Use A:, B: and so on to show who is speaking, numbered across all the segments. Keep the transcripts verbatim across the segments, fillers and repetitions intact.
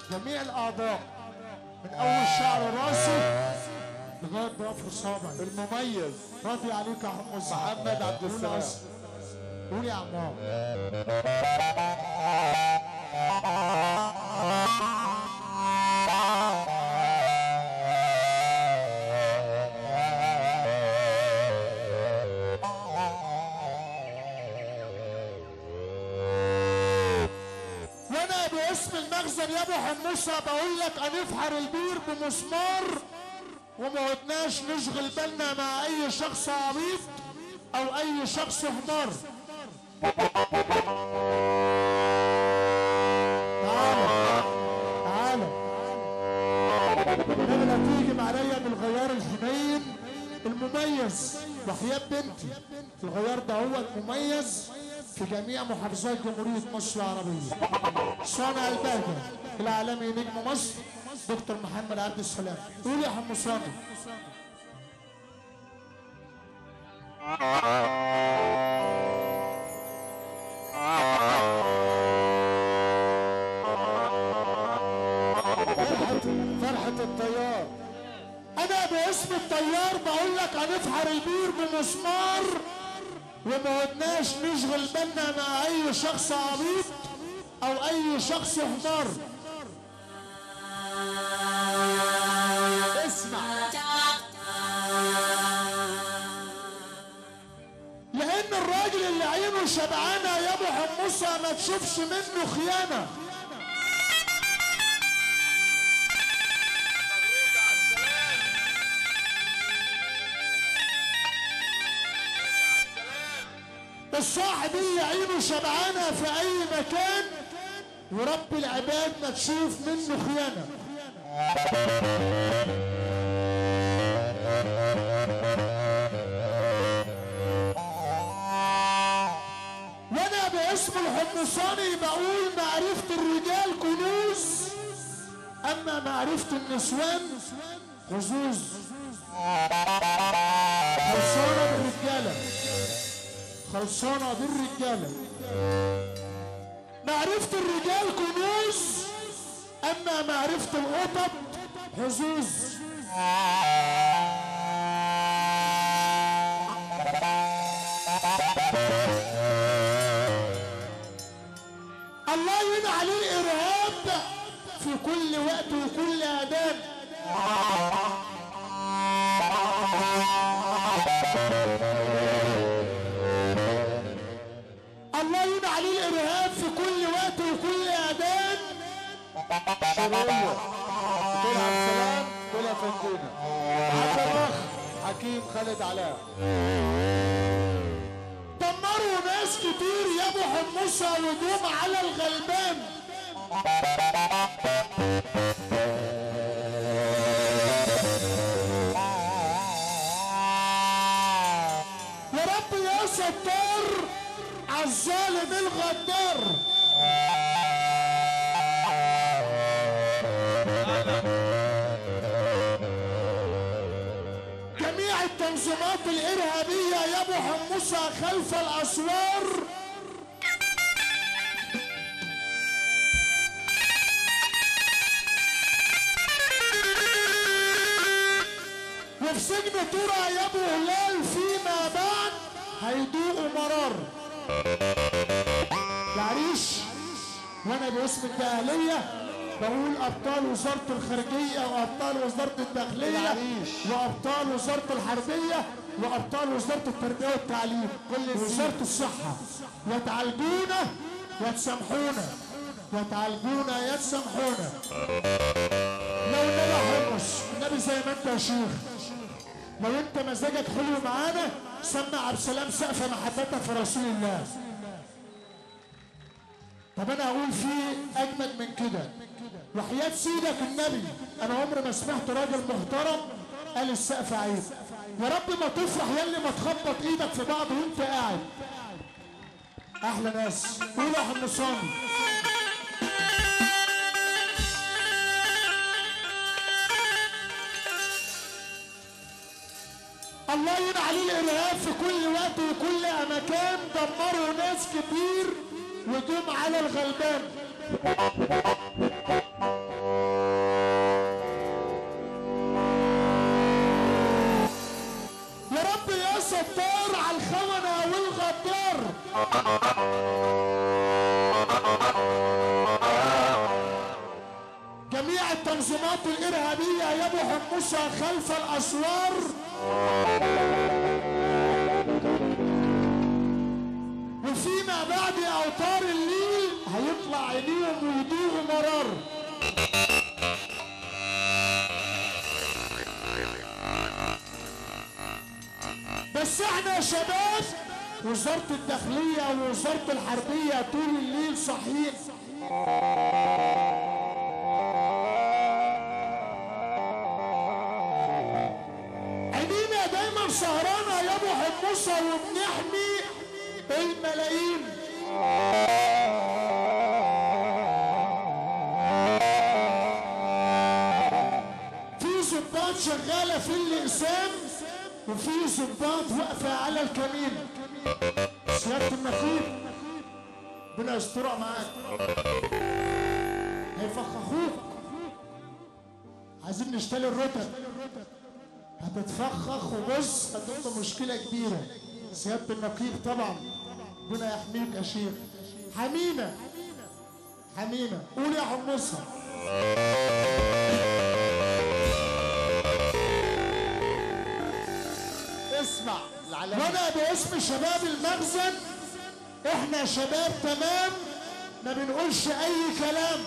A: جميع الاعضاء من اول شعر راسي لغايه ضفر صابعي
B: المميز
A: راضي عليك يا عم
B: محمد عبد السلام.
A: قول يا عمار. وانا باسم المخزن يا ابو حموسه بقول لك هنفحر البير بمسمار وما عدناش نشغل بالنا مع اي شخص عبيط او اي شخص حمار. تعالى تعالى لما تيجي عليا بالغيار الحنين المميز وحياة بنتي. الغيار ده هو المميز في جميع محافظات جمهورية مصر العربية. صانع البهجة العالمي نجم مصر دكتور محمد عبد السلام. قول يا حمو صانع.
B: فرحة فرحة الطيار.
A: انا باسم الطيار بقول لك هنفحر البير بمسمار وما عدناش نشغل بالنا مع اي شخص عبيط او اي شخص حمار.
B: اسمع.
A: لان الراجل اللي عينه شبعانه يا ابو حموسه ما تشوفش منه خيانه. الصاحب اللي عينه شبعانه في اي مكان ورب العباد ما تشوف منه خيانه. وانا باسم الحمصاني بقول معرفة الرجال كنوز اما معرفة النسوان خزوز. خلصانة بالرجالة خلصانة بالرجالة. معرفة الرجال كنوز اما معرفة القطط حظوظ. الله يعين عليه الارهاب في كل وقت وكل اذان. الله يعين عليه الارهاب في كل وقت وكل اذان.
B: شرية دكتور عبد السلام دول فندينا عبد الرخ حكيم خالد علاء.
A: دمروا ناس كتير يا ابو حموسه وجوم على الغلبان. يا رب يا ستار عالظالم الغدار. جميع التنظيمات الارهابيه يا ابو حموسه خلف الاسوار وفي سجن ترى يا ابو هلال فيما بعد هيدوقوا مرار. العريش وانا باسم الدقهليه بقول ابطال وزاره الخارجيه وابطال وزاره الداخليه وابطال وزاره الحربيه وابطال وزاره التربيه والتعليم كل وزاره الصحه يتعالجونا يتسامحونا يتعالجونا يتسامحونا. لو النبي حمص النبي زي ما انت يا شيخ لو انت مزاجك حلو معانا سمع عبد السلام سقف محبتك في رسول الله. طب انا اقول فيه اجمد من كده وحياة سيدك النبي انا عمري ما سمعت راجل محترم قال السقف عيب. يا رب ما تفرح ياللي ما تخبط ايدك في بعض وانت قاعد. احلى ناس قول يا حمصاني. الله يعين عليه الارهاب في كل وقت وكل مكان. دمروا ناس كتير وجم على الغلبان. التنظيمات الارهابيه يا ابو حموسه خلف الاسوار وفيما بعد اوتار الليل هيطلع عينيهم ويدوقوا مرار. بس احنا يا شباب وزارة الداخلية ووزارة الحربية طول الليل صاحيين. عينينا دايما سهرانة يا ابو حموسة وبنحمي الملايين. في ضباط شغالة في الاقسام وفي ضباط واقفة على الكمين. سيادة النقيب ربنا يسترها معاك. هيفخخوك. عايزين نشتري الرتب. هتتفخخ وبص هتبقى مشكلة كبيرة. سيادة النقيب طبعا ربنا يحميك يا شيخ. حمينا حمينا قول يا حمصها.
B: اسمع العلامة.
A: وانا باسم شباب المخزن احنا شباب تمام ما بنقولش اي كلام.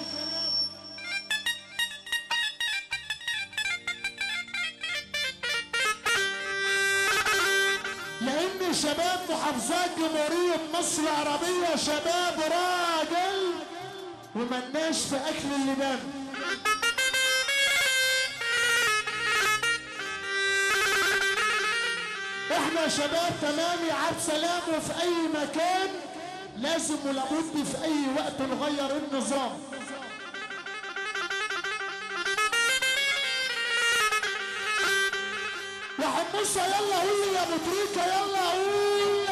A: لان شباب محافظات جمهورية مصر العربية شباب راجل وملناش في اكل اللبان. احنا شباب تمام يا عبد سلام وفي اي مكان لازم ولابد في اي وقت نغير النظام. يا حمصة يلا قول يا ابو تريكة يلا قول.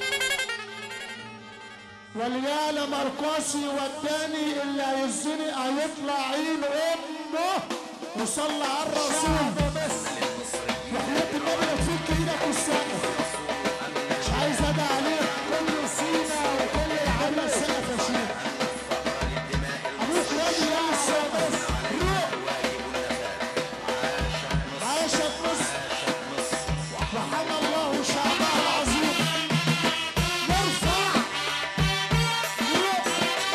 A: واليالا مرقاسي وداني اللي هيزنق هيطلع عين امه وصلى على الرسول. وحياة النبي لا تفك ايدك والسقف. مش عايز ادعي عليك كل سينا وكل العالم السقف يا شيخ. ابوك راجل يا السقف. روح. عاشت مصر وحمى الله شعبها العظيم. نرفع. روح.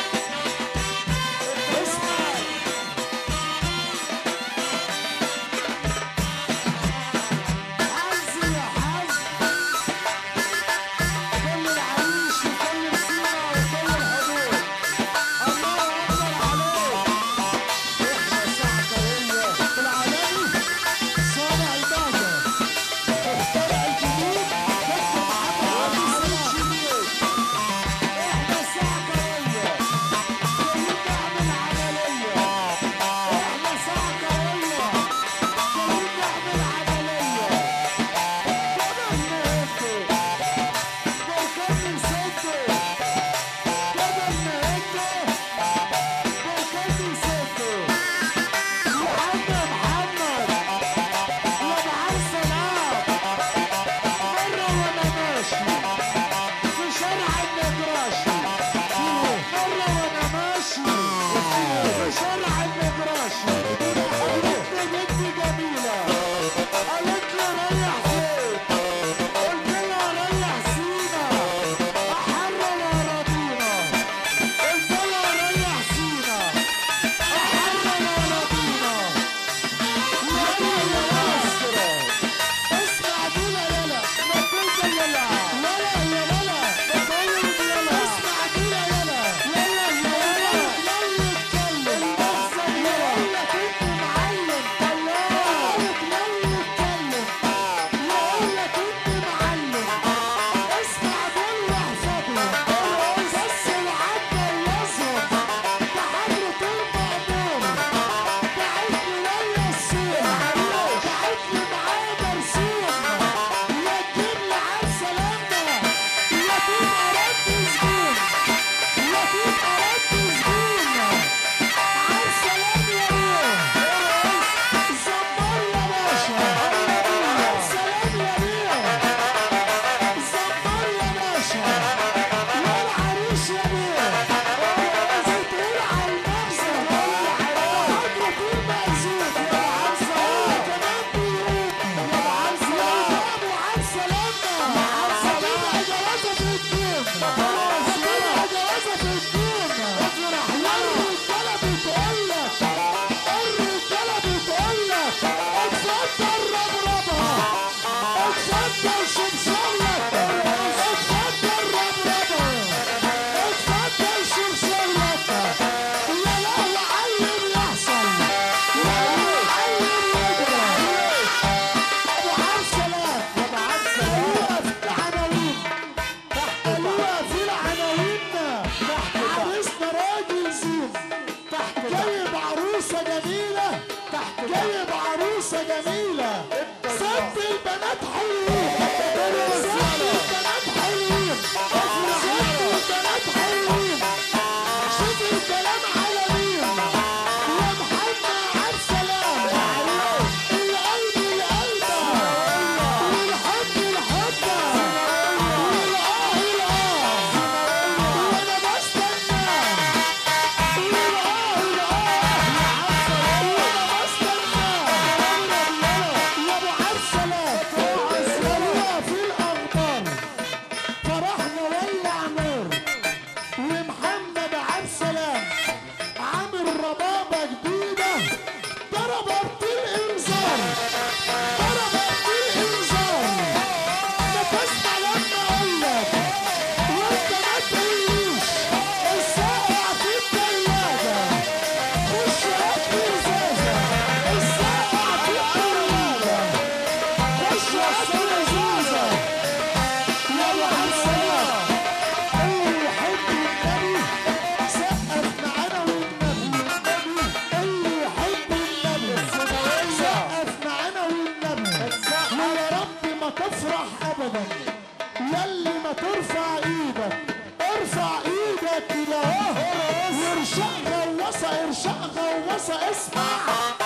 A: اسمع. حظ يا حظ. جميلة جايب عروسة جميلة ست البنات حلوين ست البنات حلوين ست البنات حلوين شوف الكلام على مين يا محمد عبد السلام القلب القلب والحب الحب والآه الآه وأنا بستنى والآه الآه وأنا بستنى يا أبو عبد السلام والله في الأخبار فرحنا ولع نور ومحمد عبد السلام عامل ربابة جديدة ضربت الإنذار ضربت الإنذار ما تسمع لما أقولك وأنت ما تقوليش الساقع في التلاجة خش هات لي إزازة الساقع في التلاجة خش هات لي إزازة يا أبو عبد السلام اللي يحب النبي سقف معانا والنبي اللي يحب النبي سقف معانا والنبي ويا رب ما تفرح ابدا ياللي ما ترفع ايدك ارفع ايدك كده اهو وارشق غواصه ارشق غواصه اسمع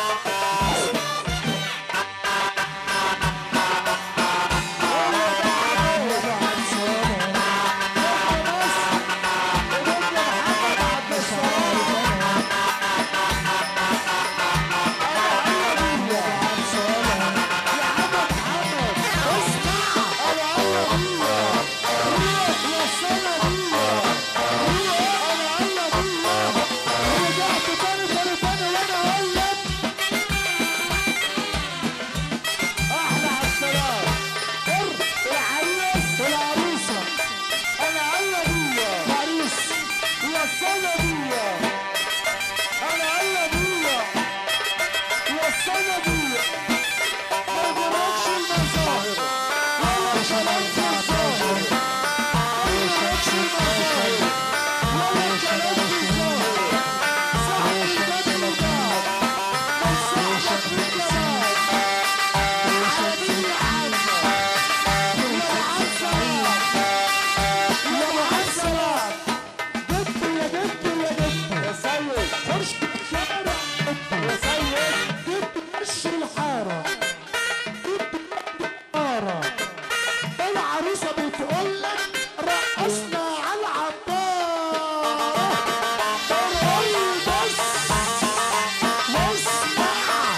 A: العروسة بتقول لك رقصنا على العطارة قول بس واسمع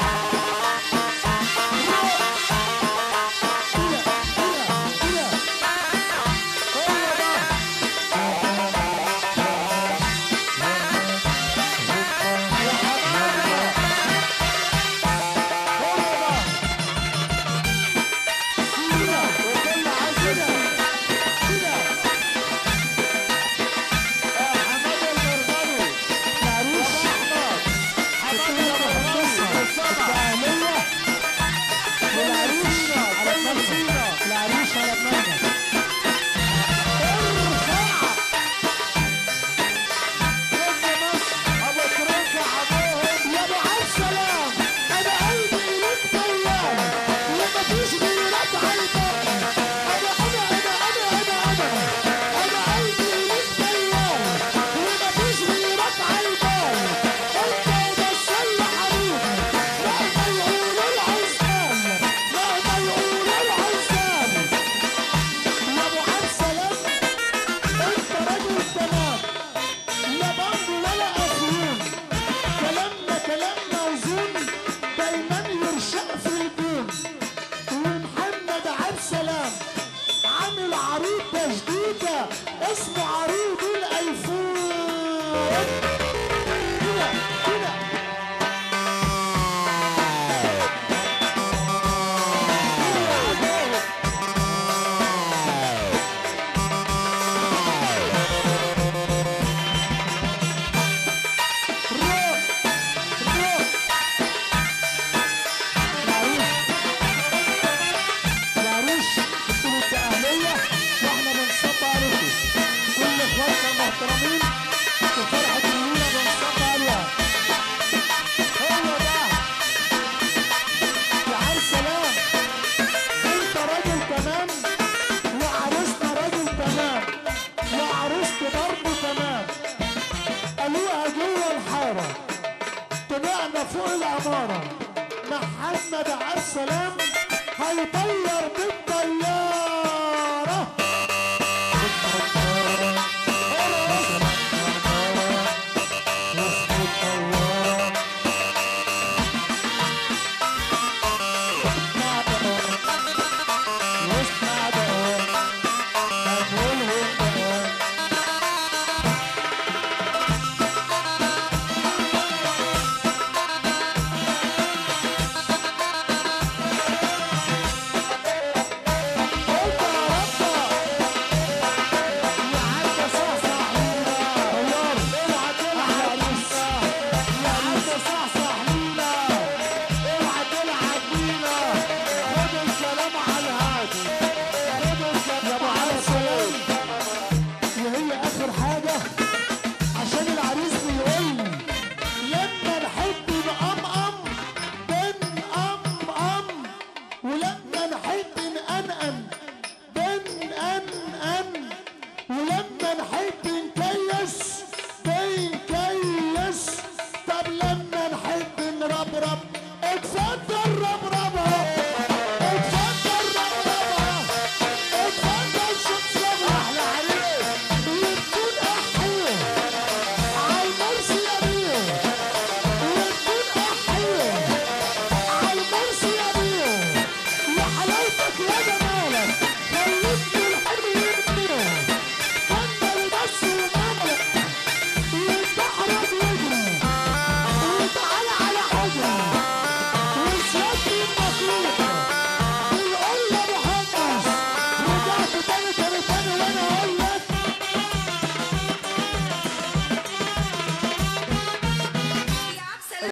A: اسمه عروض الايفون كده كده محترمين وفرحة طلعنا فوق العمارة محمد عبد السلام هيطير بالطيار.